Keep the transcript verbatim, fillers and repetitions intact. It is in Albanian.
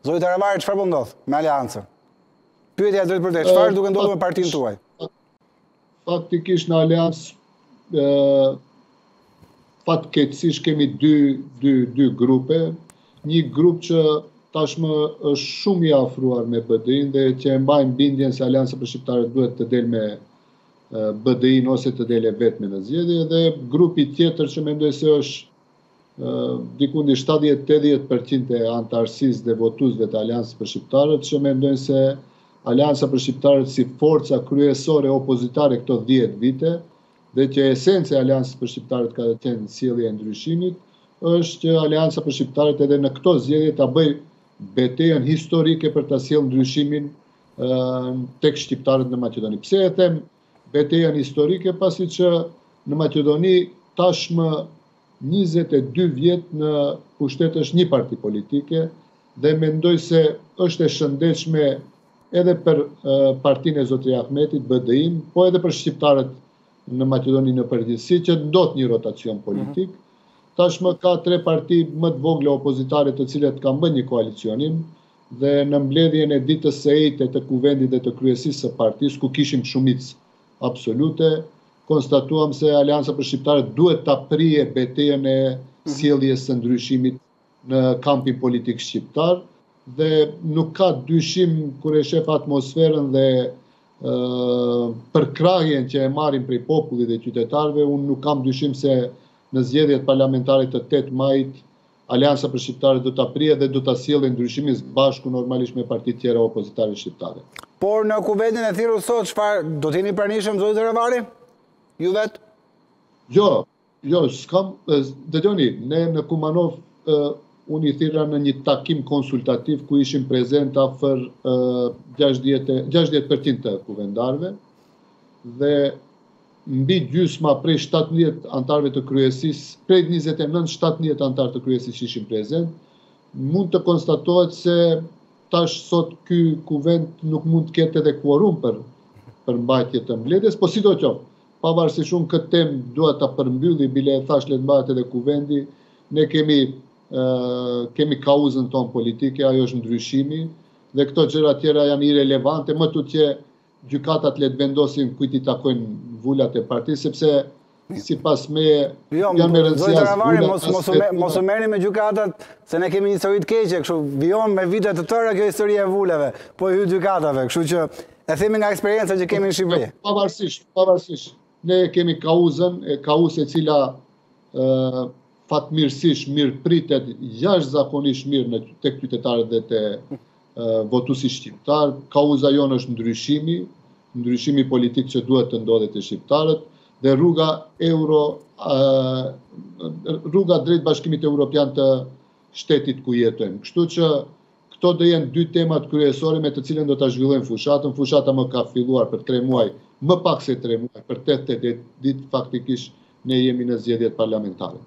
Zoti Taravari, çfarë po ndodh me Aleancën? Pyetja drejt për te, çfarë duke ndodhur me partinë tuaj? Faktikisht në Aleancë fatkeqësisht kemi dy, dy, dy grupe. Një grup që tashmë është shumë i afruar me B D I-n dhe që e mbajnë bindjen se Aleanca për Shqiptarët duhet të del me B D I-n ose të dele vetme në zgjedhje, dhe grupi tjetër që mendoj se është diku në shtatëdhjetë deri në tetëdhjetë përqind e antarësisë dhe votuesve të Aleancës për Shqiptarët, që mendojnë se Aleanca për Shqiptarët si forca kryesore opozitare këto dhjetë vite, dhe që esenca e Aleancës për Shqiptarët ka qenë sjellja e ndryshimit, është që Aleanca për Shqiptarët edhe në këto zgjedhje ta bëj betejën historike për ta sjellë ndryshimin tek shqiptarët në Maqedoni. Pse e them betejën historike? Pasi që në Maqedoni tashmë njëzet e dy vjet në pushtet është një parti politike, dhe mendoj se është e shëndetshme edhe për partinë e Zotri Ahmetit, B D I-n, po edhe për shqiptarët në Maqedoni në përgjithësi, që ndodh një rotacion politik. Tashmë ka tre parti më të vogla opozitare të cilet kanë bërë një koalicionim, dhe në mbledhjen e ditës së ejtë të kuvendit dhe të kryesisë së partisë, ku kishim shumicë absolute, konstatuam se Aleanca për Shqiptarët duhet ta prije betejën e sjelljes së ndryshimit në kampin politik shqiptar, dhe nuk ka dyshim kur e shef atmosferën dhe përkrahjen që e marrin prej popullit dhe qytetarëve, unë nuk kam dyshim se në zgjedhjet parlamentare të tetë majit Aleanca për Shqiptarët do ta prije dhe do ta sjellë ndryshimin së bashku normalisht me partitë tjera opozitare shqiptare. Por në kuvendin e thirrur sot, çfarë do të jeni pranishëm zoti Taravari? Ju vetë? Jo, jo, s'kam, dëgjoni, ne në Kumanov unë i thirra në një takim konsultativ ku ishim prezent afër gjashtëdhjetë përqind të kuvendarëve, dhe mbi gjysma prej shtatëdhjetë antarëve të kryesisë, prej njëzet e nëntë shtatëdhjetë antarë të kryesisë ishin prezent, mund të konstatohet se tash sot ky kuvend nuk mund të ketë edhe kvorum për për mbajtje të mbledhjes, po sidoqoftë, pavarësisht unë këtë temë dua ta përmbylli, bile e thash le të mbahet edhe kuvendi, ne kemi kemi kauzën tonë politike, ajo është ndryshimi, dhe këto gjëra tjera janë irelevante, më tutje gjykatat le të vendosin kujt i takojnë vulat e partisë, sepse sipas meje janë me rëndësi as vulat. Mos u merrni me gjykatat, se ne kemi një histori të keqe, kështu vijon me vite të tëra kjo histori e vuleve, po i hy gjykatave, kështu që e themi nga eksperjenca që kemi në Shqipëri. Pavarësisht, pavarësisht, ne kemi kauzën, e kauzë e cila fatmirësisht mirë pritet, jashtëzakonisht mirë tek qytetarët dhe te votuesit shqiptar. Kauza jonë është ndryshimi, ndryshimi politik që duhet të ndodhet te shqiptarët, dhe rruga euro, rruga drejt Bashkimit Evropian të shtetit ku jetojmë. Kështu që këto do jenë dy temat kryesore me të cilën do ta zhvillojmë fushatën. Fushata më ka filluar për tre muaj, më pak se tre muaj, për tetëdhjetë ditë faktikisht ne jemi në zgjedhjet parlamentare.